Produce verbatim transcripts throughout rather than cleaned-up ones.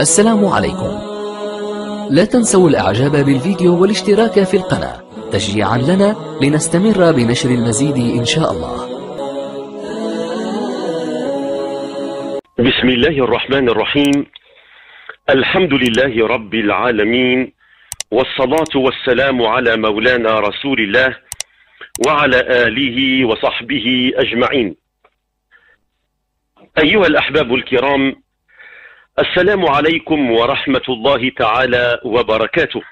السلام عليكم. لا تنسوا الاعجاب بالفيديو والاشتراك في القناة تشجيعا لنا لنستمر بنشر المزيد ان شاء الله. بسم الله الرحمن الرحيم. الحمد لله رب العالمين، والصلاة والسلام على مولانا رسول الله وعلى آله وصحبه أجمعين. أيها الأحباب الكرام، السلام عليكم ورحمة الله تعالى وبركاته،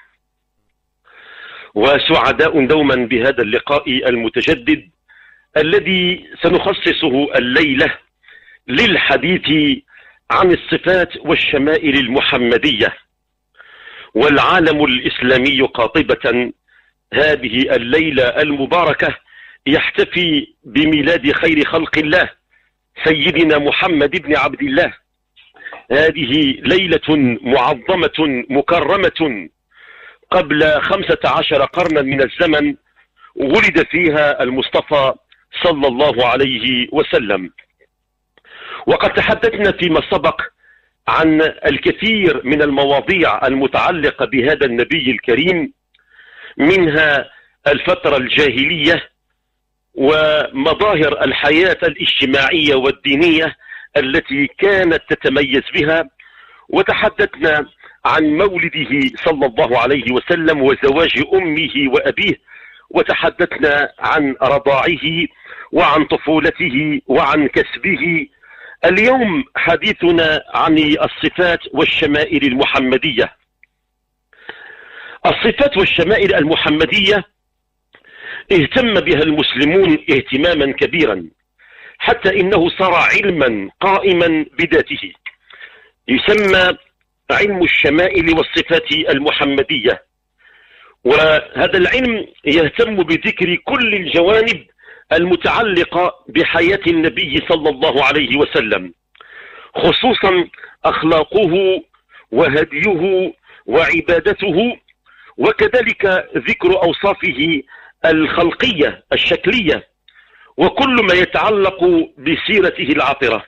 وسعداء دوما بهذا اللقاء المتجدد الذي سنخصصه الليلة للحديث عن الصفات والشمائل المحمدية. والعالم الإسلامي قاطبة هذه الليلة المباركة يحتفي بميلاد خير خلق الله سيدنا محمد بن عبد الله. هذه ليلة معظمة مكرمة قبل خمسة عشر قرنا من الزمن ولد فيها المصطفى صلى الله عليه وسلم. وقد تحدثنا فيما سبق عن الكثير من المواضيع المتعلقة بهذا النبي الكريم، منها الفترة الجاهلية ومظاهر الحياة الاجتماعية والدينية التي كانت تتميز بها، وتحدثنا عن مولده صلى الله عليه وسلم وزواج أمه وأبيه، وتحدثنا عن رضاعه وعن طفولته وعن كسبه. اليوم حديثنا عن الصفات والشمائل المحمدية. الصفات والشمائل المحمدية اهتم بها المسلمون اهتماما كبيرا، حتى إنه صار علما قائما بذاته يسمى علم الشمائل والصفات المحمدية. وهذا العلم يهتم بذكر كل الجوانب المتعلقة بحياة النبي صلى الله عليه وسلم، خصوصا أخلاقه وهديه وعبادته، وكذلك ذكر أوصافه الخلقية الشكلية وكل ما يتعلق بسيرته العطرة.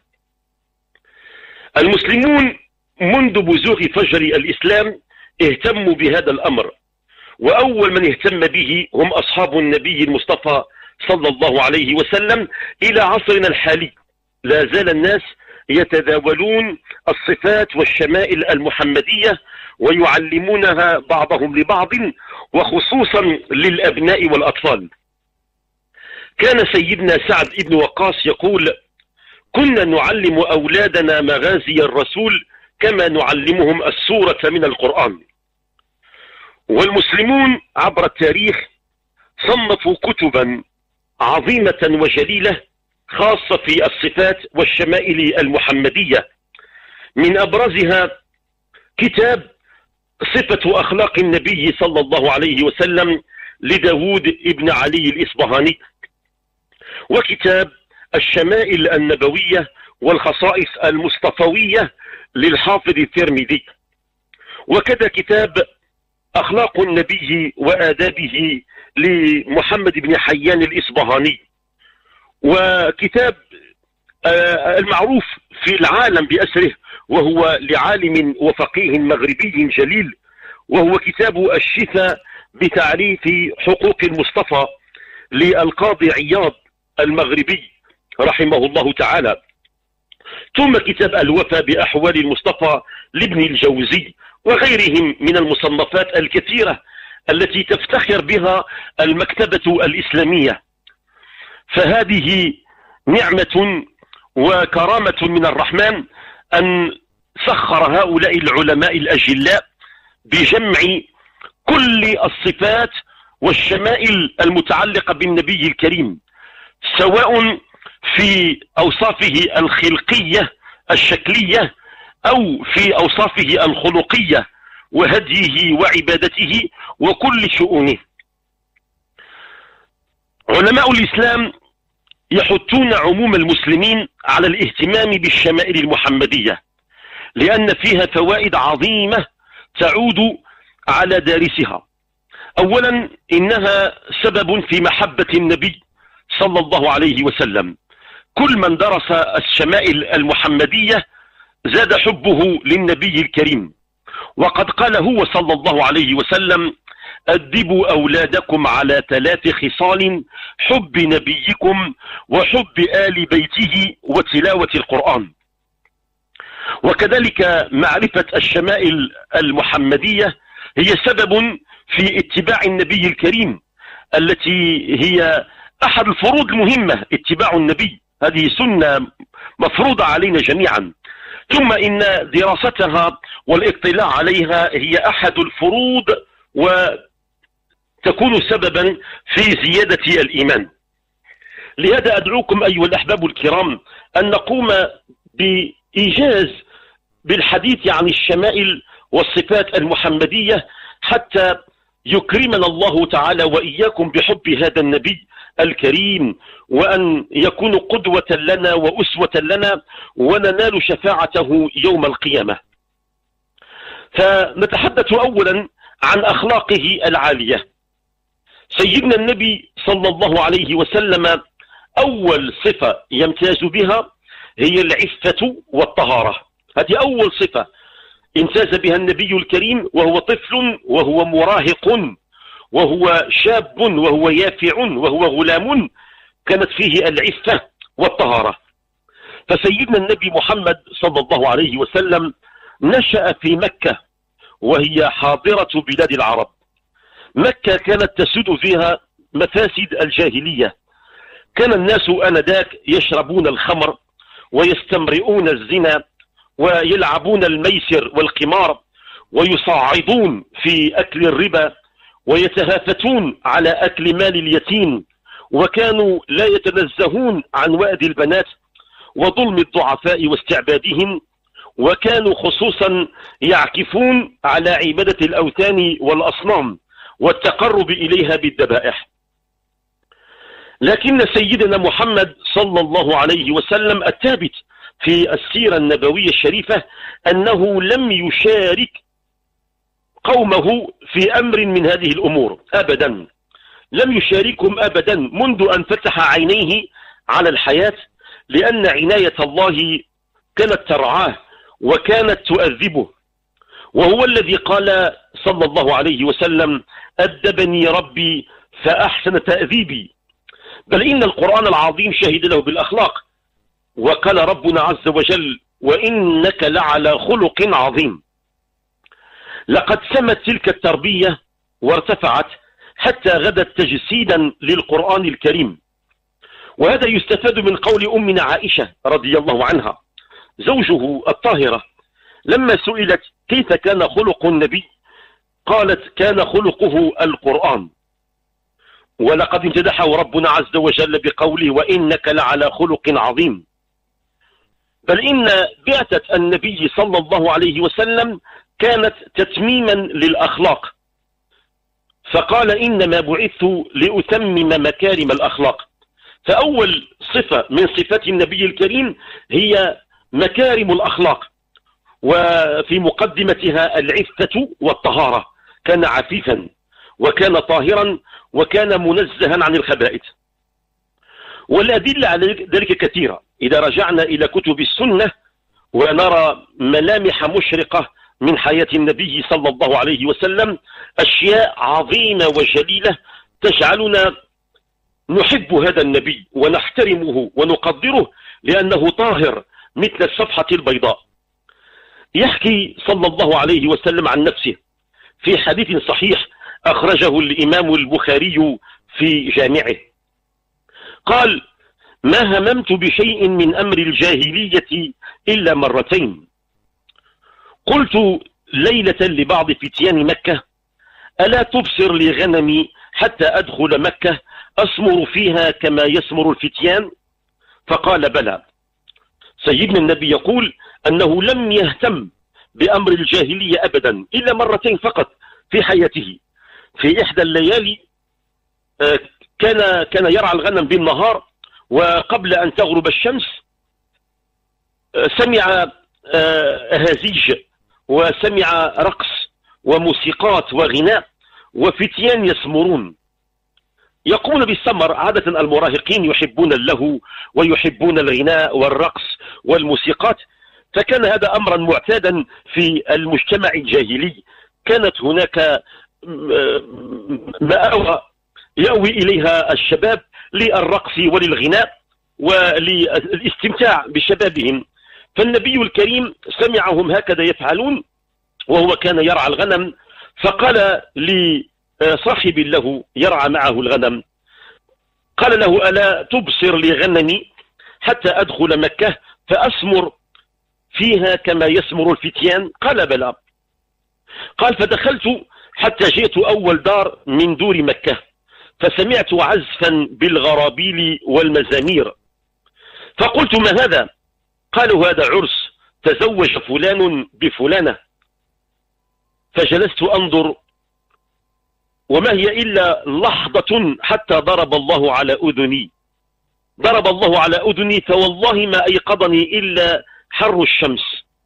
المسلمون منذ بزوغ فجر الإسلام اهتموا بهذا الأمر، وأول من اهتم به هم أصحاب النبي المصطفى صلى الله عليه وسلم. إلى عصرنا الحالي لا زال الناس يتداولون الصفات والشمائل المحمدية ويعلمونها بعضهم لبعض، وخصوصا للأبناء والأطفال. كان سيدنا سعد بن وقاص يقول: كنا نعلم أولادنا مغازي الرسول كما نعلمهم السورة من القرآن. والمسلمون عبر التاريخ صنفوا كتبا عظيمة وجليلة خاصة في الصفات والشمائل المحمدية، من أبرزها كتاب صفة أخلاق النبي صلى الله عليه وسلم لداود ابن علي الإصبهاني، وكتاب الشمائل النبوية والخصائص المصطفوية للحافظ الترمذي، وكذا كتاب أخلاق النبي وآدابه لمحمد بن حيان الإصبهاني، وكتاب المعروف في العالم بأسره وهو لعالم وفقيه مغربي جليل، وهو كتاب الشفاء بتعريف حقوق المصطفى للقاضي عياض المغربي رحمه الله تعالى. ثم كتاب الوفاء بأحوال المصطفى لابن الجوزي، وغيرهم من المصنفات الكثيرة التي تفتخر بها المكتبة الإسلامية. فهذه نعمة وكرامة من الرحمن أن سخر هؤلاء العلماء الأجلاء بجمع كل الصفات والشمائل المتعلقة بالنبي الكريم، سواء في أوصافه الخلقية الشكلية أو في أوصافه الخلقية وهديه وعبادته وكل شؤونه. علماء الإسلام يحثون عموم المسلمين على الاهتمام بالشمائل المحمدية، لأن فيها فوائد عظيمة تعود على دارسها. أولا، إنها سبب في محبة النبي صلى الله عليه وسلم. كل من درس الشمائل المحمدية زاد حبه للنبي الكريم، وقد قال هو صلى الله عليه وسلم: أدبوا أولادكم على ثلاث خصال: حب نبيكم، وحب آل بيته، وتلاوة القرآن. وكذلك معرفة الشمائل المحمدية هي سبب في اتباع النبي الكريم، التي هي أحد الفروض المهمة. اتباع النبي هذه سنة مفروضة علينا جميعا، ثم إن دراستها والاطلاع عليها هي أحد الفروض، وتكون سببا في زيادة الإيمان. لهذا أدعوكم أيها الأحباب الكرام أن نقوم بإيجاز بالحديث عن الشمائل والصفات المحمدية، حتى يكرمنا الله تعالى وإياكم بحب هذا النبي الكريم، وأن يكون قدوة لنا وأسوة لنا، وننال شفاعته يوم القيامة. فنتحدث أولا عن أخلاقه العالية. سيدنا النبي صلى الله عليه وسلم أول صفة يمتاز بها هي العفة والطهارة. هذه أول صفة امتاز بها النبي الكريم، وهو طفل، وهو مراهق، وهو شاب، وهو يافع، وهو غلام، كانت فيه العفة والطهارة. فسيدنا النبي محمد صلى الله عليه وسلم نشأ في مكة، وهي حاضرة بلاد العرب. مكة كانت تسود فيها مفاسد الجاهلية. كان الناس آنذاك يشربون الخمر، ويستمرئون الزنا، ويلعبون الميسر والقمار، ويصعدون في أكل الربا، ويتهافتون على أكل مال اليتيم، وكانوا لا يتنزهون عن وأد البنات وظلم الضعفاء واستعبادهم، وكانوا خصوصا يعكفون على عبادة الأوثان والأصنام والتقرب إليها بالذبائح. لكن سيدنا محمد صلى الله عليه وسلم الثابت في السيرة النبوية الشريفة أنه لم يشارك قومه في أمر من هذه الأمور أبدا، لم يشاركهم أبدا منذ أن فتح عينيه على الحياة، لأن عناية الله كانت ترعاه وكانت تؤذبه. وهو الذي قال صلى الله عليه وسلم: أدبني ربي فأحسن تأديبي. بل إن القرآن العظيم شهد له بالأخلاق، وقال ربنا عز وجل: وإنك لعلى خلق عظيم. لقد سمت تلك التربية وارتفعت حتى غدت تجسيدا للقرآن الكريم. وهذا يستفاد من قول أمنا عائشة رضي الله عنها زوجه الطاهرة، لما سئلت كيف كان خلق النبي قالت: كان خلقه القرآن. ولقد امتدحه ربنا عز وجل بقوله: وإنك لعلى خلق عظيم. بل إن بعثة النبي صلى الله عليه وسلم كانت تتميما للأخلاق، فقال: إنما بعثت لأتمم مكارم الأخلاق. فأول صفة من صفات النبي الكريم هي مكارم الأخلاق، وفي مقدمتها العفة والطهارة. كان عفيفا، وكان طاهرا، وكان منزها عن الخبائث. والأدلة على ذلك كثيرة. إذا رجعنا إلى كتب السنة ونرى ملامح مشرقة من حياة النبي صلى الله عليه وسلم، أشياء عظيمة وجليلة تجعلنا نحب هذا النبي ونحترمه ونقدره، لأنه طاهر مثل الصفحة البيضاء. يحكي صلى الله عليه وسلم عن نفسه في حديث صحيح أخرجه الإمام البخاري في جامعه، قال: ما هممت بشيء من أمر الجاهلية إلا مرتين. قلت ليلة لبعض فتيان مكة: ألا تبصر لي غنمي حتى أدخل مكة أسمر فيها كما يسمر الفتيان؟ فقال: بلى. سيدنا النبي يقول أنه لم يهتم بأمر الجاهلية أبدا إلا مرتين فقط في حياته. في إحدى الليالي كان كان يرعى الغنم بالنهار، وقبل أن تغرب الشمس سمع أهازيج، وسمع رقص وموسيقات وغناء وفتيان يسمرون يقومون بالسمر. عادة المراهقين يحبون اللهو ويحبون الغناء والرقص والموسيقات، فكان هذا أمرا معتادا في المجتمع الجاهلي. كانت هناك مآوى يأوي إليها الشباب للرقص وللغناء وللاستمتاع بشبابهم. فالنبي الكريم سمعهم هكذا يفعلون وهو كان يرعى الغنم، فقال لصاحب له يرعى معه الغنم، قال له: ألا تبصر لغنمي حتى أدخل مكة فأسمر فيها كما يسمر الفتيان؟ قال: بلى. قال: فدخلت حتى جئت أول دار من دور مكة فسمعت عزفا بالغرابيل والمزامير، فقلت: ما هذا؟ قالوا: هذا عرس تزوج فلان بفلانة. فجلست أنظر وما هي إلا لحظة حتى ضرب الله على أذني، ضرب الله على أذني فوالله ما أيقظني إلا حر الشمس.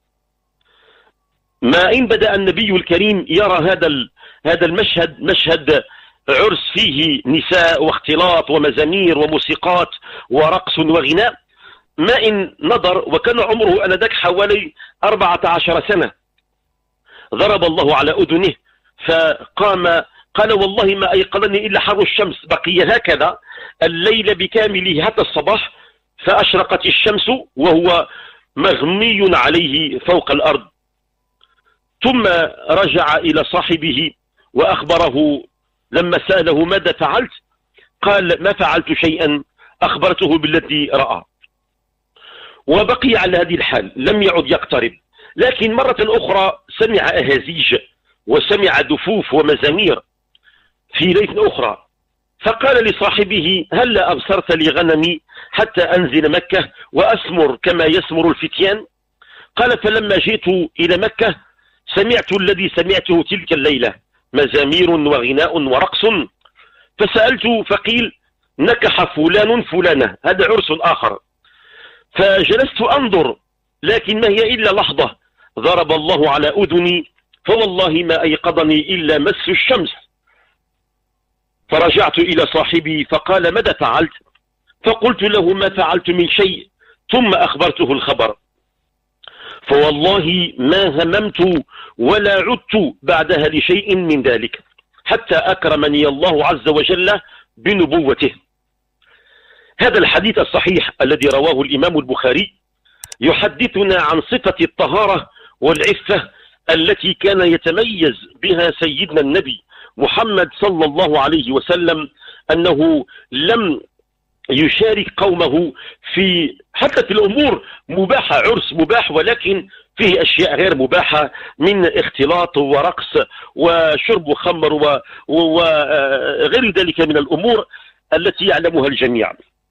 ما إن بدأ النبي الكريم يرى هذا هذا المشهد، مشهد عرس فيه نساء واختلاط ومزامير وموسيقات ورقص وغناء، ما إن نظر وكان عمره آنذاك حوالي أربعة عشر سنة، ضرب الله على أذنه فقام قال: والله ما أيقظني إلا حر الشمس. بقي هكذا الليل بكامله حتى الصباح، فأشرقت الشمس وهو مغمي عليه فوق الأرض. ثم رجع إلى صاحبه وأخبره لما سأله: ماذا فعلت؟ قال: ما فعلت شيئا، أخبرته بالذي رأى. وبقي على هذه الحال لم يعد يقترب. لكن مرة أخرى سمع أهازيج وسمع دفوف ومزامير في ليلة أخرى، فقال لصاحبه: هل أبصرت لي غنمي حتى أنزل مكة وأسمر كما يسمر الفتيان؟ قال: فلما جئت إلى مكة سمعت الذي سمعته تلك الليلة، مزامير وغناء ورقص. فسألت فقيل: نكح فلان فلانة، هذا عرس آخر. فجلست أنظر لكن ما هي إلا لحظة، ضرب الله على أذني فوالله ما أيقظني إلا مس الشمس. فرجعت إلى صاحبي فقال: ماذا فعلت؟ فقلت له: ما فعلت من شيء. ثم أخبرته الخبر، فوالله ما هممت ولا عدت بعدها لشيء من ذلك حتى أكرمني الله عز وجل بنبوته. هذا الحديث الصحيح الذي رواه الإمام البخاري يحدثنا عن صفة الطهارة والعفة التي كان يتميز بها سيدنا النبي محمد صلى الله عليه وسلم، أنه لم يشارك قومه في حتى في الأمور مباحة، عرس مباح ولكن فيه أشياء غير مباحة من اختلاط ورقص وشرب خمر وغير ذلك من الأمور التي يعلمها الجميع.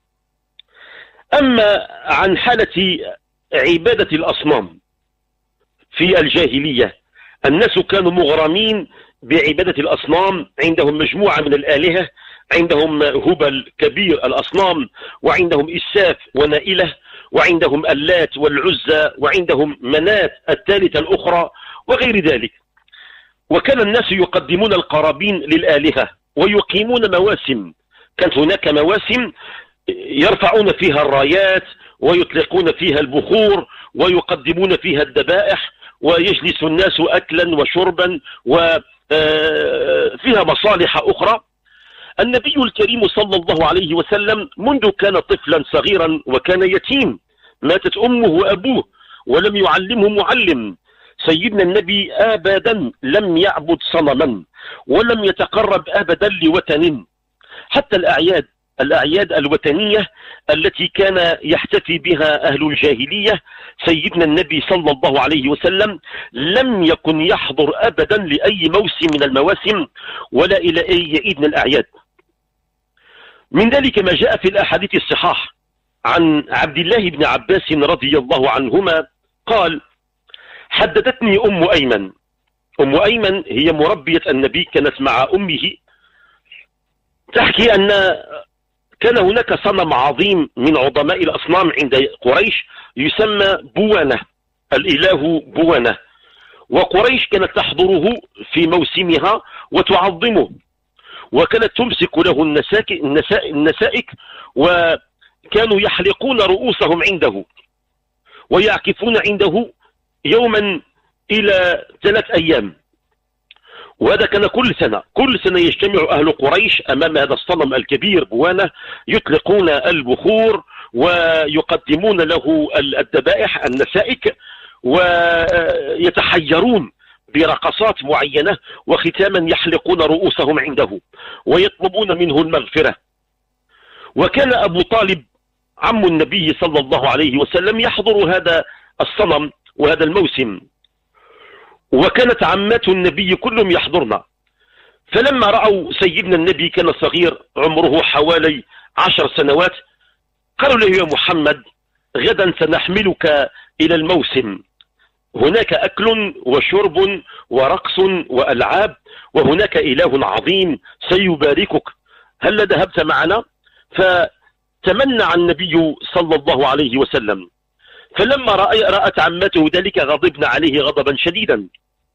أما عن حالة عبادة الأصنام في الجاهلية، الناس كانوا مغرمين بعبادة الأصنام، عندهم مجموعة من الآلهة، عندهم هبل كبير الأصنام، وعندهم إساف ونائلة، وعندهم اللات والعزى، وعندهم منات الثالثة الأخرى وغير ذلك. وكان الناس يقدمون القرابين للآلهة ويقيمون مواسم، كانت هناك مواسم يرفعون فيها الرايات ويطلقون فيها البخور ويقدمون فيها الذبائح ويجلس الناس أكلا وشربا وفيها مصالح أخرى. النبي الكريم صلى الله عليه وسلم منذ كان طفلا صغيرا وكان يتيم، ماتت أمه وأبوه ولم يعلمه معلم، سيدنا النبي أبدا لم يعبد صنما ولم يتقرب أبدا لوثن. حتى الأعياد الأعياد الوثنية التي كان يحتفي بها أهل الجاهلية، سيدنا النبي صلى الله عليه وسلم لم يكن يحضر أبدا لأي موسم من المواسم ولا إلى أي عيد من الأعياد. من ذلك ما جاء في الأحاديث الصحاح عن عبد الله بن عباس رضي الله عنهما قال: حدثتني أم أيمن. أم أيمن هي مربية النبي، كانت مع أمه، تحكي أن كان هناك صنم عظيم من عظماء الأصنام عند قريش يسمى بوانة، الإله بوانة، وقريش كانت تحضره في موسمها وتعظمه، وكانت تمسك له النسائك، وكانوا يحلقون رؤوسهم عنده. ويعكفون عنده يوما إلى ثلاث أيام. وهذا كان كل سنة كل سنة يجتمع أهل قريش أمام هذا الصنم الكبير بوانة، يطلقون البخور ويقدمون له الذبائح النسائك، ويتحيرون برقصات معينة، وختاما يحلقون رؤوسهم عنده ويطلبون منه المغفرة. وكان أبو طالب عم النبي صلى الله عليه وسلم يحضر هذا الصنم وهذا الموسم، وكانت عمات النبي كلهم يحضرنا. فلما رأوا سيدنا النبي كان صغير عمره حوالي عشر سنوات، قالوا له: يا محمد، غدا سنحملك إلى الموسم، هناك أكل وشرب ورقص وألعاب، وهناك إله عظيم سيباركك، هل ذهبت معنا؟ فتمنع النبي صلى الله عليه وسلم. فلما رأت عمته ذلك غضبنا عليه غضبا شديدا،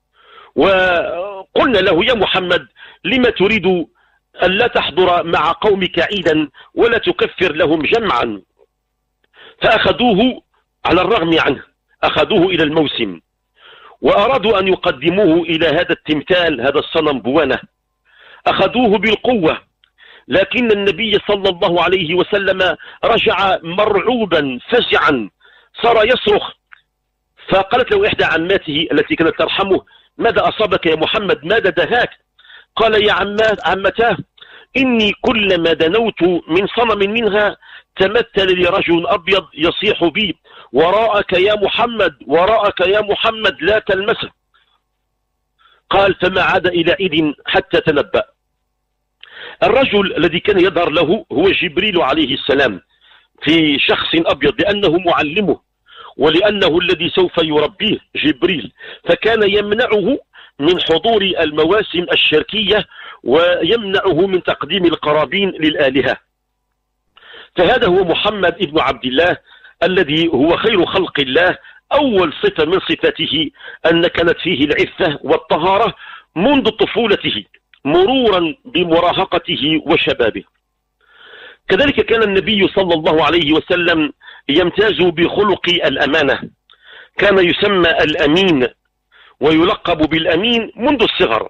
وقلنا له: يا محمد، لما تريد ألا تحضر مع قومك عيدا ولا تكفر لهم جمعا؟ فأخذوه على الرغم عنه، أخذوه إلى الموسم وأرادوا أن يقدموه إلى هذا التمثال، هذا الصنم بوانة. أخذوه بالقوة، لكن النبي صلى الله عليه وسلم رجع مرعوبا فزعا، صار يصرخ. فقالت له إحدى عماته التي كانت ترحمه: ماذا أصابك يا محمد؟ ماذا دهاك؟ قال: يا عمات عمتاه، إني كلما دنوت من صنم منها تمثل لي رجل أبيض يصيح بي: وراءك يا محمد، وراءك يا محمد، لا تلمسه. قال: فما عاد إلى عيد حتى تنبأ. الرجل الذي كان يظهر له هو جبريل عليه السلام في شخص أبيض، لأنه معلمه ولأنه الذي سوف يربيه جبريل، فكان يمنعه من حضور المواسم الشركية ويمنعه من تقديم القرابين للآلهة. فهذا هو محمد ابن عبد الله الذي هو خير خلق الله. أول صفة من صفاته أن كانت فيه العفة والطهارة منذ طفولته مرورا بمراهقته وشبابه. كذلك كان النبي صلى الله عليه وسلم يمتاز بخلق الأمانة، كان يسمى الأمين ويلقب بالأمين منذ الصغر،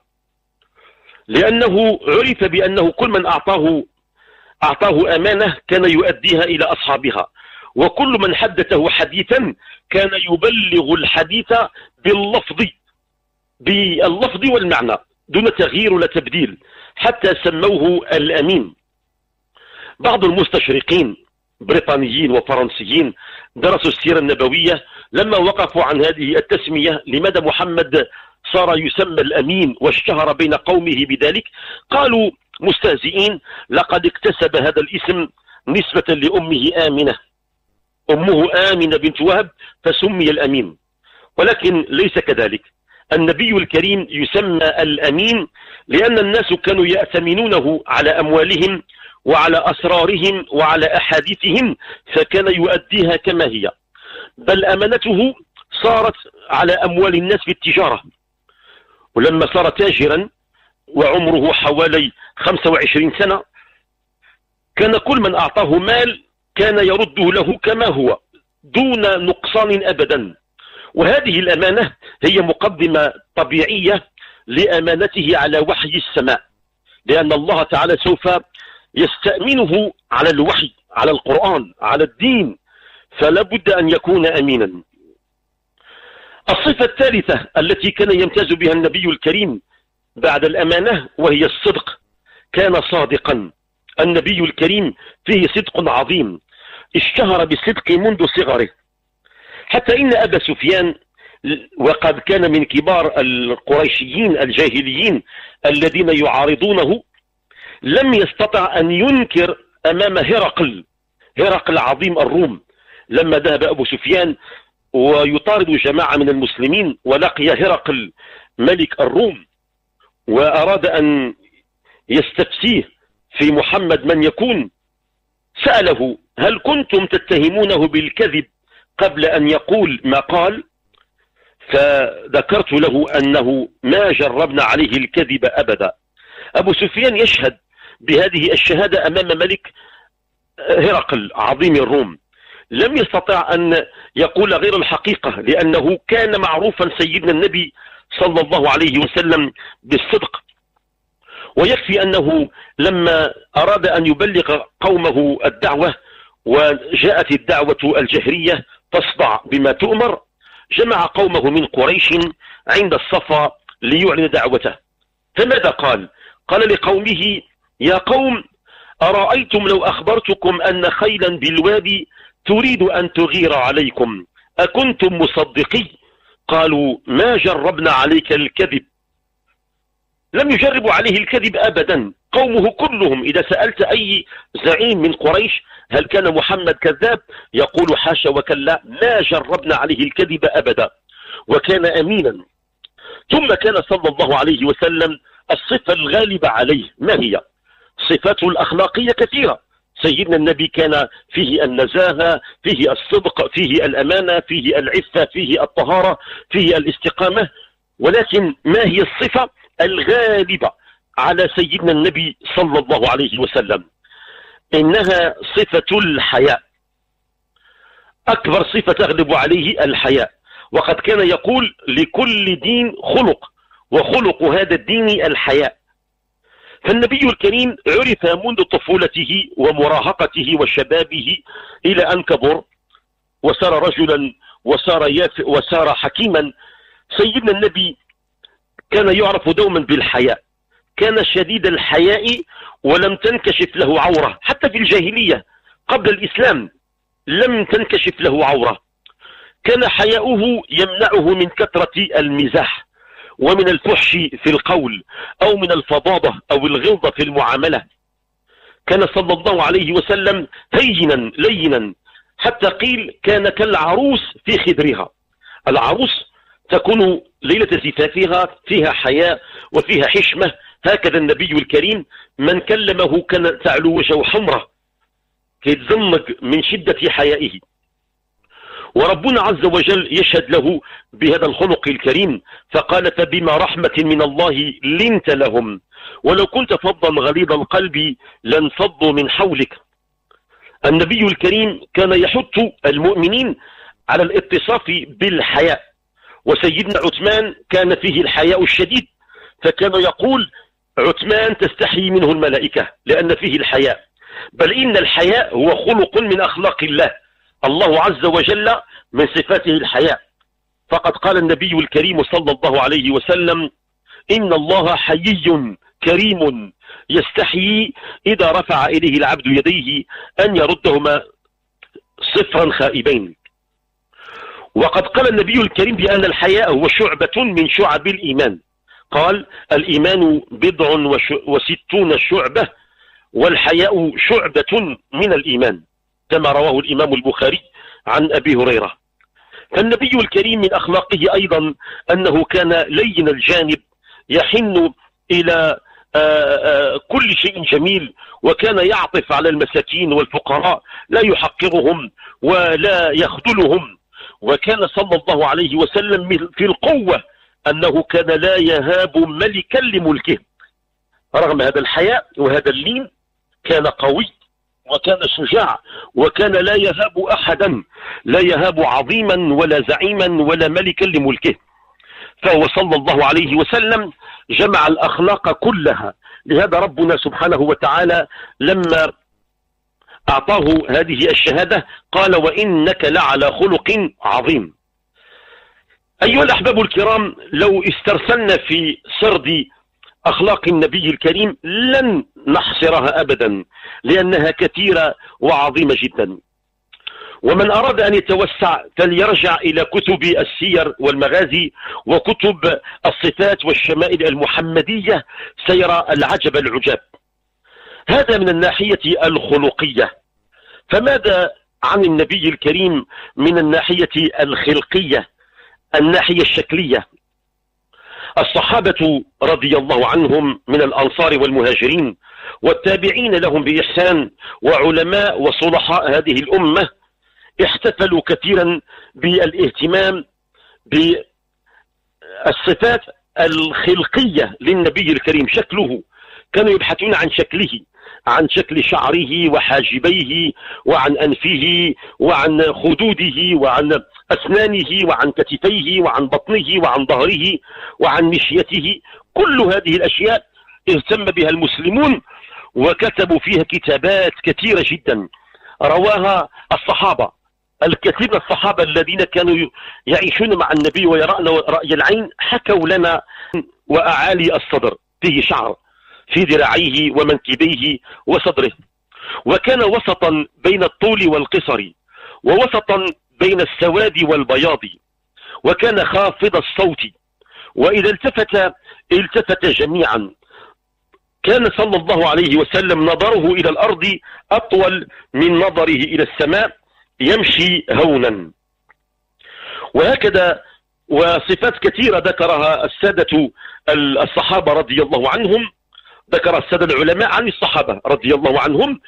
لأنه عرف بأنه كل من أعطاه أعطاه أمانة كان يؤديها إلى أصحابها، وكل من حدثه حديثا كان يبلغ الحديث باللفظ باللفظ والمعنى دون تغيير ولا تبديل، حتى سموه الأمين. بعض المستشرقين بريطانيين وفرنسيين درسوا السيرة النبوية، لما وقفوا عن هذه التسمية لماذا محمد صار يسمى الأمين واشتهر بين قومه بذلك، قالوا مستهزئين: لقد اكتسب هذا الاسم نسبة لأمه آمنة، أمه آمنة بنت وهب فسمي الأمين. ولكن ليس كذلك، النبي الكريم يسمى الأمين لأن الناس كانوا يأتمنونه على أموالهم وعلى أسرارهم وعلى أحاديثهم، فكان يؤديها كما هي، بل أمانته صارت على أموال الناس في التجارة. ولما صار تاجرا وعمره حوالي خمسة وعشرين سنة، كان كل من أعطاه مال كان يرده له كما هو دون نقصان أبدا. وهذه الأمانة هي مقدمة طبيعية لأمانته على وحي السماء، لأن الله تعالى سوف يستأمنه على الوحي، على القرآن، على الدين، فلا بد أن يكون أمينا. الصفة الثالثة التي كان يمتاز بها النبي الكريم بعد الأمانة وهي الصدق، كان صادقا. النبي الكريم فيه صدق عظيم، اشتهر بالصدق منذ صغره، حتى إن أبا سفيان، وقد كان من كبار القريشيين الجاهليين الذين يعارضونه، لم يستطع أن ينكر أمام هرقل هرقل عظيم الروم. لما ذهب أبو سفيان ويطارد جماعة من المسلمين ولقي هرقل ملك الروم وأراد أن يستفسيه في محمد من يكون، سأله: هل كنتم تتهمونه بالكذب قبل أن يقول ما قال؟ فذكرت له أنه ما جربنا عليه الكذب أبدا. أبو سفيان يشهد بهذه الشهادة أمام ملك هرقل عظيم الروم، لم يستطع أن يقول غير الحقيقة، لأنه كان معروفا سيدنا النبي صلى الله عليه وسلم بالصدق. ويكفي أنه لما أراد أن يبلغ قومه الدعوة وجاءت الدعوة الجهرية تصدع بما تؤمر، جمع قومه من قريش عند الصفا ليعلن دعوته. فماذا قال؟ قال لقومه: يا قوم، أرأيتم لو أخبرتكم أن خيلا بالوادي تريد أن تغير عليكم أكنتم مصدقي؟ قالوا: ما جربنا عليك الكذب. لم يجربوا عليه الكذب أبدا. قومه كلهم إذا سألت أي زعيم من قريش هل كان محمد كذاب؟ يقول: حاشا وكلا، ما جربنا عليه الكذب أبدا، وكان أمينا. ثم كان صلى الله عليه وسلم الصفة الغالبة عليه ما هي؟ صفاته الأخلاقية كثيرة. سيدنا النبي كان فيه النزاهة، فيه الصدق، فيه الأمانة، فيه العفة، فيه الطهارة، فيه الاستقامة. ولكن ما هي الصفة الغالبة على سيدنا النبي صلى الله عليه وسلم؟ إنها صفة الحياء. أكبر صفة تغلب عليه الحياء. وقد كان يقول: لكل دين خلق، وخلق هذا الدين الحياء. فالنبي الكريم عرف منذ طفولته ومراهقته وشبابه إلى أن كبر وصار رجلا وصار يافئ وصار حكيما. سيدنا النبي كان يعرف دوما بالحياء، كان شديد الحياء ولم تنكشف له عورة. حتى في الجاهلية قبل الإسلام لم تنكشف له عورة. كان حياؤه يمنعه من كثرة المزاح ومن الفحش في القول أو من الفظاظة أو الغلظة في المعاملة. كان صلى الله عليه وسلم هينا لينا، حتى قيل كان كالعروس في خدرها. العروس تكون ليلة زفافها فيها حياء وفيها حشمة. هكذا النبي الكريم من كلمه كان تعلو وجهه حمرة كيتزمج من شدة حيائه. وربنا عز وجل يشهد له بهذا الخلق الكريم، فقال: فبما رحمة من الله لنت لهم ولو كنت فظا غليظ القلب لانفضوا من حولك. النبي الكريم كان يحث المؤمنين على الاتصاف بالحياء. وسيدنا عثمان كان فيه الحياء الشديد، فكان يقول: عثمان تستحي منه الملائكة لأن فيه الحياء. بل إن الحياء هو خلق من أخلاق الله. الله عز وجل من صفاته الحياء. فقد قال النبي الكريم صلى الله عليه وسلم: إن الله حيي كريم يستحيي إذا رفع إليه العبد يديه أن يردهما صفرا خائبين. وقد قال النبي الكريم بأن الحياء هو شعبة من شعب الإيمان. قال: الإيمان بضع وستون شعبة والحياء شعبة من الإيمان، كما رواه الإمام البخاري عن أبي هريرة. فالنبي الكريم من أخلاقه أيضا أنه كان لين الجانب، يحن إلى كل شيء جميل، وكان يعطف على المساكين والفقراء، لا يحقرهم ولا يخذلهم. وكان صلى الله عليه وسلم في القوة أنه كان لا يهاب ملكا لملكه. رغم هذا الحياء وهذا اللين كان قوي وكان شجاع، وكان لا يهاب أحدا، لا يهاب عظيما ولا زعيما ولا ملكا لملكه. فهو صلى الله عليه وسلم جمع الأخلاق كلها. لهذا ربنا سبحانه وتعالى لما أعطاه هذه الشهادة قال: وإنك لعلى خلق عظيم. أيها الأحباب الكرام، لو استرسلنا في سرد أخلاق النبي الكريم لن نحصرها أبدا، لأنها كثيرة وعظيمة جدا. ومن أراد أن يتوسع فليرجع إلى كتب السير والمغازي وكتب الصفات والشمائل المحمدية، سيرى العجب العجاب. هذا من الناحية الخلقية. فماذا عن النبي الكريم من الناحية الخلقية، الناحية الشكلية؟ الصحابة رضي الله عنهم من الأنصار والمهاجرين والتابعين لهم بإحسان وعلماء وصلحاء هذه الأمة احتفلوا كثيرا بالاهتمام بالصفات الخلقية للنبي الكريم. شكله، كانوا يبحثون عن شكله. عن شكل شعره وحاجبيه وعن أنفه وعن خدوده وعن أسنانه وعن كتفيه وعن بطنه وعن ظهره وعن مشيته. كل هذه الأشياء اهتم بها المسلمون وكتبوا فيها كتابات كثيرة جدا رواها الصحابة. الكثير من الصحابة الذين كانوا يعيشون مع النبي ويرون رأي العين حكوا لنا وأعالي الصدر فيه شعر في ذراعيه ومنكبيه وصدره، وكان وسطا بين الطول والقصر، ووسطا بين السواد والبياض، وكان خافض الصوت، وإذا التفت التفت جميعا. كان صلى الله عليه وسلم نظره إلى الأرض أطول من نظره إلى السماء، يمشي هونا. وهكذا وصفات كثيرة ذكرها السادة الصحابة رضي الله عنهم، ذكر السادة العلماء عن الصحابة رضي الله عنهم،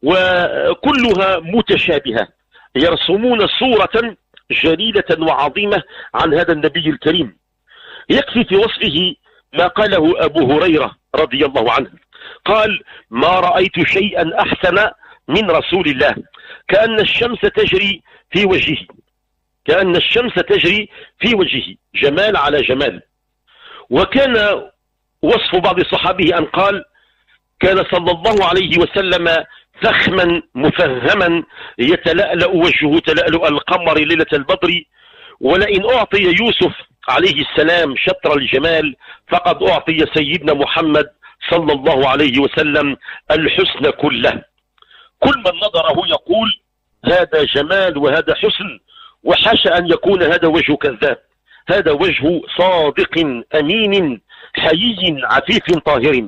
وكلها متشابهة، يرسمون صورة جليلة وعظيمة عن هذا النبي الكريم. يكفي في وصفه ما قاله أبو هريرة رضي الله عنه، قال: ما رأيت شيئا أحسن من رسول الله، كأن الشمس تجري في وجهه، كأن الشمس تجري في وجهه، جمال على جمال. وكان وصف بعض صحابه أن قال: كان صلى الله عليه وسلم فخما مفهما يتلألأ وجهه تلألؤ القمر ليلة البدر، ولئن أعطي يوسف عليه السلام شطر الجمال فقد أعطي سيدنا محمد صلى الله عليه وسلم الحسن كله. كل من نظره يقول هذا جمال وهذا حسن، وحاشا أن يكون هذا وجه كذاب، هذا وجه صادق أمين حيي عفيف طاهر.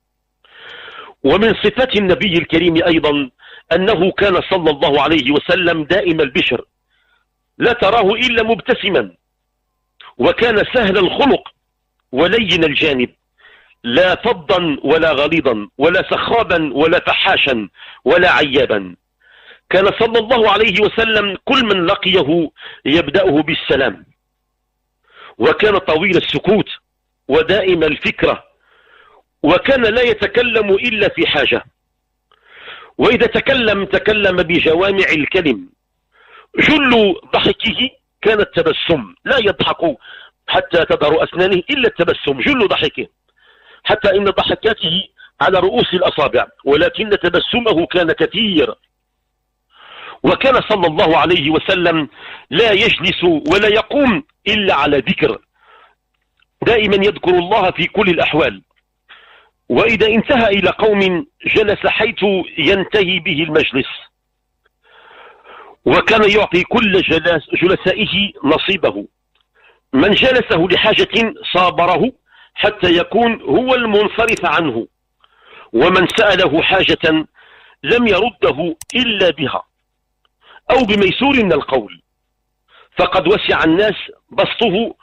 ومن صفات النبي الكريم أيضا أنه كان صلى الله عليه وسلم دائم البشر، لا تراه إلا مبتسما، وكان سهل الخلق ولين الجانب، لا فظا ولا غليظا ولا سخابا ولا فحاشا ولا عيابا. كان صلى الله عليه وسلم كل من لقيه يبدأه بالسلام، وكان طويل السكوت ودائم الفكرة، وكان لا يتكلم إلا في حاجة، وإذا تكلم تكلم بجوامع الكلم. جل ضحكه كان التبسم، لا يضحك حتى تظهر أسنانه إلا التبسم، جل ضحكه، حتى إن ضحكاته على رؤوس الأصابع، ولكن تبسمه كان كثير. وكان صلى الله عليه وسلم لا يجلس ولا يقوم إلا على ذكر، دائما يذكر الله في كل الأحوال. وإذا انتهى إلى قوم جلس حيث ينتهي به المجلس، وكان يعطي كل جلس جلسائه نصيبه. من جلسه لحاجة صابره حتى يكون هو المنصرف عنه، ومن سأله حاجة لم يرده إلا بها أو بميسور من القول، فقد وسع الناس بسطه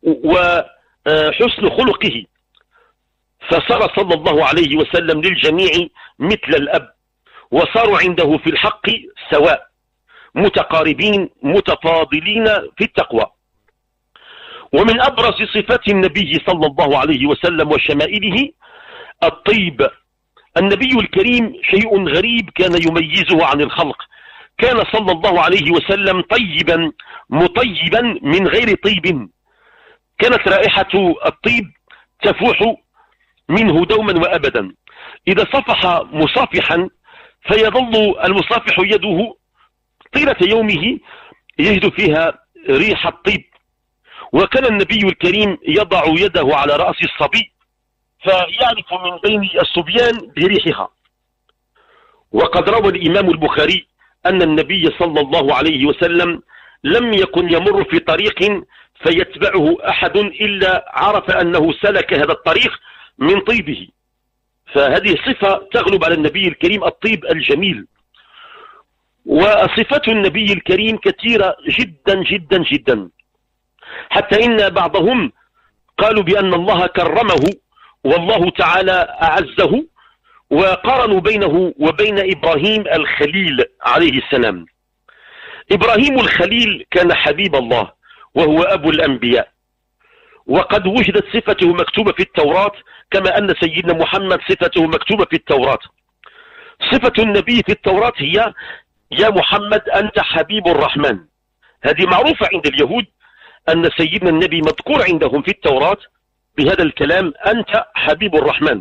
وحسن خلقه، فصار صلى الله عليه وسلم للجميع مثل الأب، وصاروا عنده في الحق سواء، متقاربين متفاضلين في التقوى. ومن أبرز صفات النبي صلى الله عليه وسلم وشمائله الطيب. النبي الكريم شيء غريب كان يميزه عن الخلق، كان صلى الله عليه وسلم طيبا مطيبا من غير طيب، كانت رائحة الطيب تفوح منه دوما وأبدا. إذا صفح مصافحا فيظل المصافح يده طيلة يومه يجد فيها ريح الطيب. وكان النبي الكريم يضع يده على رأس الصبي فيعرف من بين الصبيان بريحها. وقد روى الإمام البخاري أن النبي صلى الله عليه وسلم لم يكن يمر في طريق فيتبعه أحد إلا عرف أنه سلك هذا الطريق من طيبه، فهذه صفة تغلب على النبي الكريم، الطيب الجميل. وصفات النبي الكريم كثيرة جدا جدا جدا، حتى إن بعضهم قالوا بأن الله كرمه والله تعالى أعزه، وقارنوا بينه وبين إبراهيم الخليل عليه السلام. إبراهيم الخليل كان حبيب الله وهو أبو الأنبياء، وقد وجدت صفته مكتوبة في التوراة كما أن سيدنا محمد صفته مكتوبة في التوراة. صفة النبي في التوراة هي يا محمد أنت حبيب الرحمن. هذه معروفة عند اليهود أن سيدنا النبي مذكور عندهم في التوراة بهذا الكلام أنت حبيب الرحمن.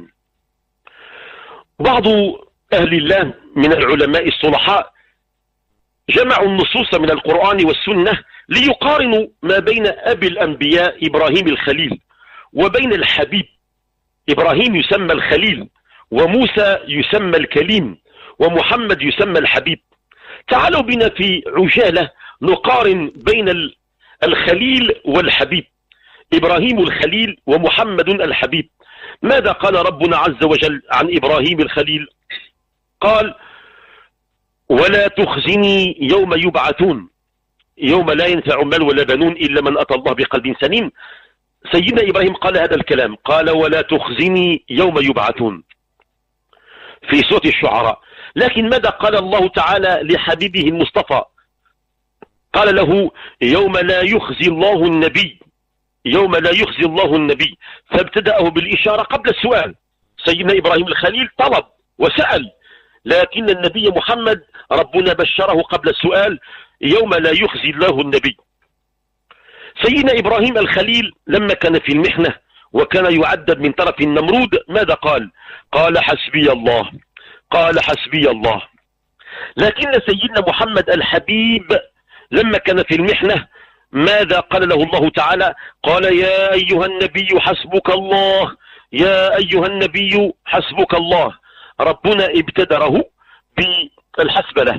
بعض أهل الله من العلماء الصلحاء جمعوا النصوص من القرآن والسنة ليقارنوا ما بين أبي الأنبياء إبراهيم الخليل وبين الحبيب. إبراهيم يسمى الخليل، وموسى يسمى الكليم، ومحمد يسمى الحبيب. تعالوا بنا في عجالة نقارن بين الخليل والحبيب، إبراهيم الخليل ومحمد الحبيب. ماذا قال ربنا عز وجل عن إبراهيم الخليل؟ قال ولا تخزني يوم يبعثون يوم لا ينفع مال ولا بنون إلا من أتى الله بقلب سليم. سيدنا إبراهيم قال هذا الكلام، قال ولا تخزني يوم يبعثون في سورة الشعراء. لكن ماذا قال الله تعالى لحبيبه المصطفى؟ قال له يوم لا يخزي الله النبي يوم لا يخزي الله النبي، فابتدأه بالإشارة قبل السؤال. سيدنا إبراهيم الخليل طلب وسأل، لكن النبي محمد ربنا بشره قبل السؤال يوم لا يخزي الله النبي. سيدنا إبراهيم الخليل لما كان في المحنة وكان يعذب من طرف النمرود ماذا قال؟ قال حسبي الله قال حسبي الله. لكن سيدنا محمد الحبيب لما كان في المحنة ماذا قال له الله تعالى؟ قال يا أيها النبي حسبك الله يا أيها النبي حسبك الله. ربنا ابتدره بالحسب له.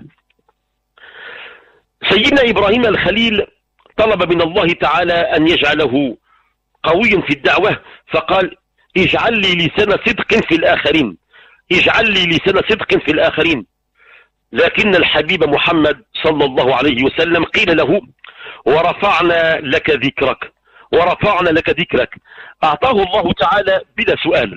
سيدنا إبراهيم الخليل طلب من الله تعالى أن يجعله قويا في الدعوة، فقال اجعل لي لسان صدق في الآخرين اجعل لي لسان صدق في الآخرين. لكن الحبيب محمد صلى الله عليه وسلم قيل له ورفعنا لك ذكرك ورفعنا لك ذكرك. أعطاه الله تعالى بلا سؤال.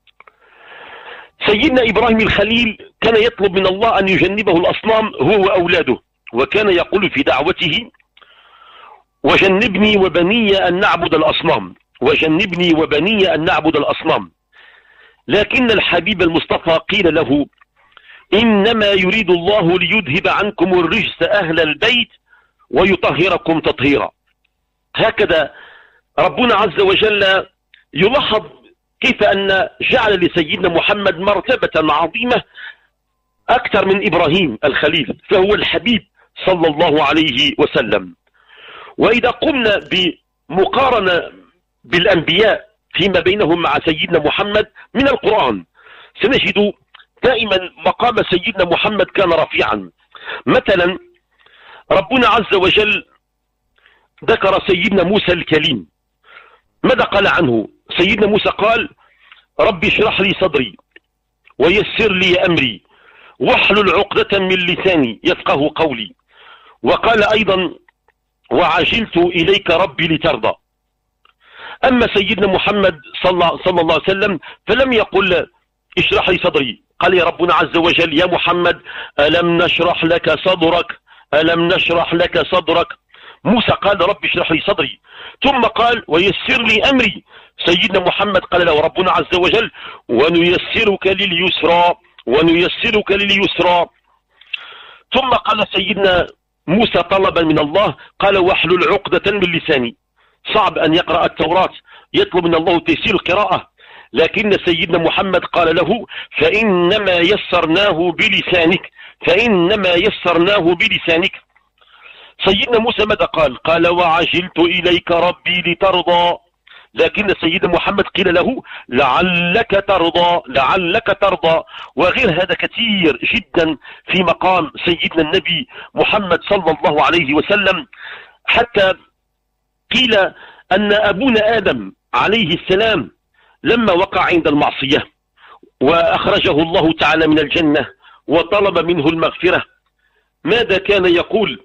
سيدنا إبراهيم الخليل كان يطلب من الله أن يجنبه الأصنام هو وأولاده، وكان يقول في دعوته وجنبني وبني أن نعبد الأصنام وجنبني وبني أن نعبد الأصنام. لكن الحبيب المصطفى قيل له إنما يريد الله ليذهب عنكم الرجس أهل البيت ويطهركم تطهيرا. هكذا ربنا عز وجل يلاحظ كيف أن جعل لسيدنا محمد مرتبة عظيمة أكثر من إبراهيم الخليل، فهو الحبيب صلى الله عليه وسلم. وإذا قمنا بمقارنة بالأنبياء فيما بينهم مع سيدنا محمد من القرآن سنجد دائما مقام سيدنا محمد كان رفيعا. مثلا ربنا عز وجل ذكر سيدنا موسى الكليم. ماذا قال عنه؟ سيدنا موسى قال ربي اشرح لي صدري ويسر لي أمري واحلل عقدة من لساني يفقه قولي. وقال أيضا وعجلت إليك ربي لترضى. أما سيدنا محمد صلى, صلى الله عليه وسلم فلم يقل اشرح لي صدري، قال يا ربنا عز وجل يا محمد ألم نشرح لك صدرك ألم نشرح لك صدرك. موسى قال ربي اشرح لي صدري، ثم قال ويسر لي أمري. سيدنا محمد قال له ربنا عز وجل ونيسرك لليسرى ونيسرك لليسرى. ثم قال سيدنا موسى طلبا من الله قال واحلل عقدة من لساني. صعب أن يقرأ التوراة، يطلب من الله تيسير القراءة، لكن سيدنا محمد قال له فإنما يسرناه بلسانك فإنما يسرناه بلسانك. سيدنا موسى ماذا قال؟ قال وعجلت إليك ربي لترضى. لكن سيدنا محمد قيل له لعلك ترضى لعلك ترضى. وغير هذا كثير جدا في مقام سيدنا النبي محمد صلى الله عليه وسلم، حتى قيل أن أبونا آدم عليه السلام لما وقع عند المعصية وأخرجه الله تعالى من الجنة وطلب منه المغفرة ماذا كان يقول؟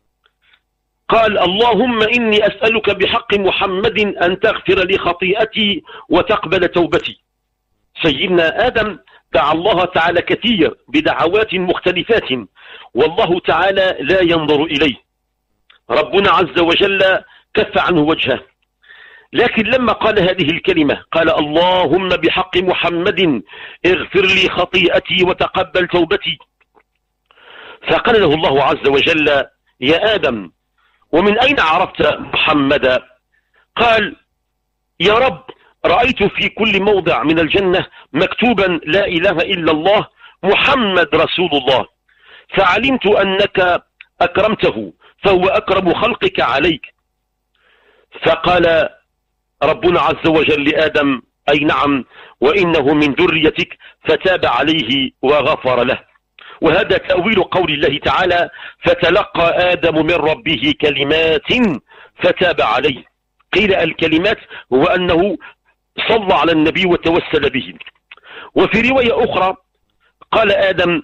قال اللهم إني أسألك بحق محمد أن تغفر لي خطيئتي وتقبل توبتي. سيدنا آدم دعا الله تعالى كثير بدعوات مختلفات والله تعالى لا ينظر إليه. ربنا عز وجل كف عنه وجهه. لكن لما قال هذه الكلمة قال اللهم بحق محمد اغفر لي خطيئتي وتقبل توبتي، فقال له الله عز وجل يا آدم ومن أين عرفت محمدا؟ قال يا رب رأيت في كل موضع من الجنة مكتوبا لا إله إلا الله محمد رسول الله، فعلمت أنك أكرمته فهو أكرم خلقك عليك. فقال ربنا عز وجل لآدم أي نعم وإنه من ذريتك، فتاب عليه وغفر له. وهذا تأويل قول الله تعالى فتلقى آدم من ربه كلمات فتاب عليه. قيل الكلمات هو أنه صلى على النبي وتوسل به. وفي رواية أخرى قال آدم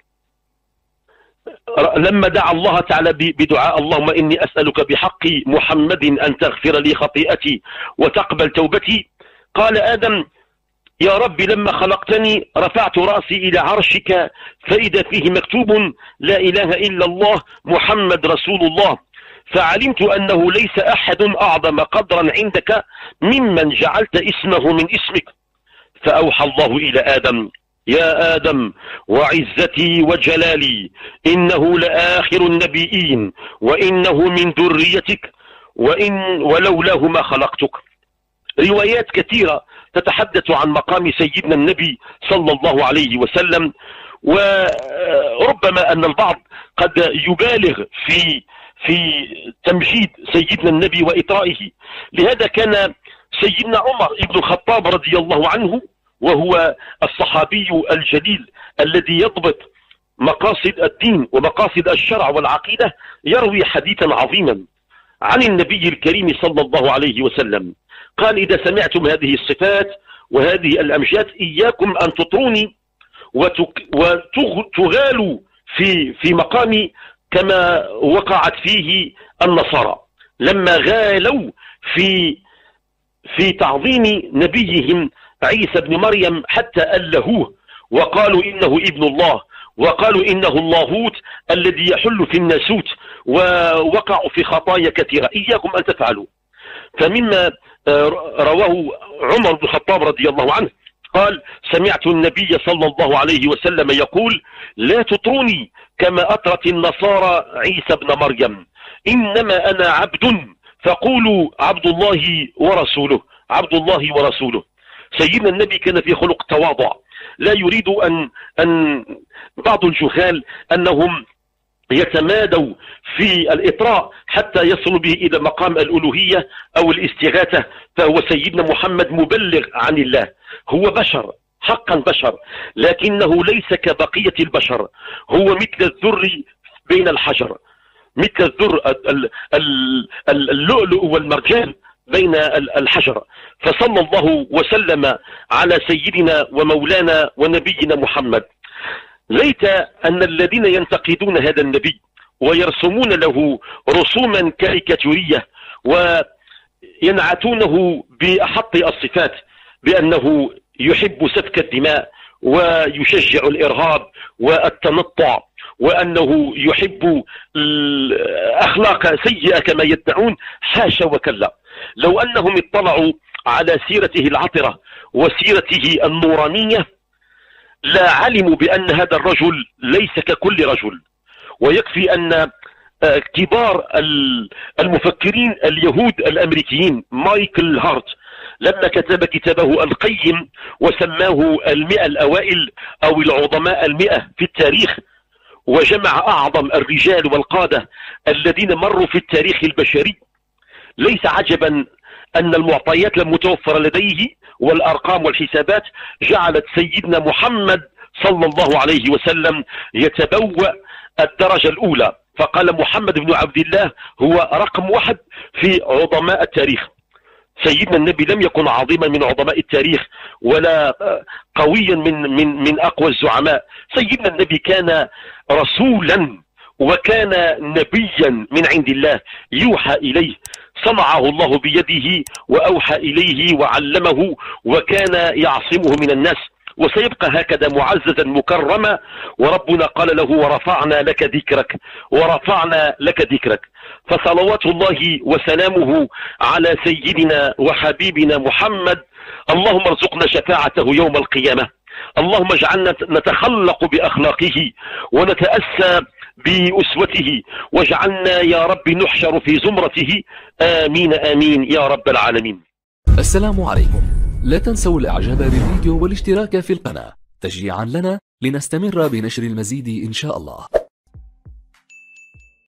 لما دعا الله تعالى بدعاء اللهم إني أسألك بحق محمد أن تغفر لي خطيئتي وتقبل توبتي، قال آدم يا رب لما خلقتني رفعت رأسي إلى عرشك فإذا فيه مكتوب لا إله إلا الله محمد رسول الله، فعلمت أنه ليس أحد أعظم قدرا عندك ممن جعلت اسمه من اسمك. فأوحى الله إلى آدم يا آدم وعزتي وجلالي إنه لآخر النبيين وإنه من ذريتك وإن ولولاه ما خلقتك. روايات كثيرة تتحدث عن مقام سيدنا النبي صلى الله عليه وسلم، وربما أن البعض قد يبالغ في في تمجيد سيدنا النبي وإطرائه. لهذا كان سيدنا عمر بن الخطاب رضي الله عنه وهو الصحابي الجليل الذي يضبط مقاصد الدين ومقاصد الشرع والعقيدة يروي حديثا عظيما عن النبي الكريم صلى الله عليه وسلم. قال إذا سمعتم هذه الصفات وهذه الأمجاد إياكم أن تطروني وتغالوا في في مقامي كما وقعت فيه النصارى لما غالوا في في تعظيم نبيهم عيسى بن مريم حتى ألهوه وقالوا إنه ابن الله وقالوا إنه اللاهوت الذي يحل في الناسوت ووقعوا في خطايا كثيرة. إياكم أن تفعلوا. فمما رواه عمر بن الخطاب رضي الله عنه قال سمعت النبي صلى الله عليه وسلم يقول لا تطروني كما أطرت النصارى عيسى بن مريم، إنما أنا عبد فقولوا عبد الله ورسوله عبد الله ورسوله. سيدنا النبي كان في خلق تواضع، لا يريد أن, أن بعض الجهال أنهم يتمادوا في الإطراء حتى يصلوا به إلى مقام الألوهية أو الاستغاثة. فهو سيدنا محمد مبلغ عن الله، هو بشر حقا بشر، لكنه ليس كبقية البشر، هو مثل الذر بين الحجر، مثل الذر اللؤلؤ والمرجان بين الحجر. فصلى الله وسلم على سيدنا ومولانا ونبينا محمد. ليت أن الذين ينتقدون هذا النبي ويرسمون له رسوما كاريكاتورية وينعتونه بأحط الصفات بأنه يحب سفك الدماء ويشجع الإرهاب والتنطع وأنه يحب الأخلاق سيئة كما يدعون، حاشا وكلا. لو أنهم اطلعوا على سيرته العطرة وسيرته النورانية لا علموا بأن هذا الرجل ليس ككل رجل. ويكفي أن كبار المفكرين اليهود الأمريكيين مايكل هارت لما كتب كتابه القيم وسماه المئة الأوائل أو العظماء المئة في التاريخ، وجمع أعظم الرجال والقادة الذين مروا في التاريخ البشري، ليس عجبا أن المعطيات لم متوفر لديه والأرقام والحسابات جعلت سيدنا محمد صلى الله عليه وسلم يتبوأ الدرجة الأولى. فقال محمد بن عبد الله هو رقم واحد في عظماء التاريخ. سيدنا النبي لم يكن عظيما من عظماء التاريخ ولا قويا من من من أقوى الزعماء. سيدنا النبي كان رسولا وكان نبيا من عند الله يوحى إليه، صنعه الله بيده وأوحى إليه وعلمه وكان يعصمه من الناس. وسيبقى هكذا معززا مكرما، وربنا قال له ورفعنا لك ذكرك، ورفعنا لك ذكرك. فصلوات الله وسلامه على سيدنا وحبيبنا محمد، اللهم ارزقنا شفاعته يوم القيامة، اللهم اجعلنا نتخلق بأخلاقه ونتأسى بأسوته، واجعلنا يا رب نحشر في زمرته، آمين آمين يا رب العالمين. السلام عليكم. لا تنسوا الإعجاب بالفيديو والاشتراك في القناة تشجيعا لنا لنستمر بنشر المزيد إن شاء الله.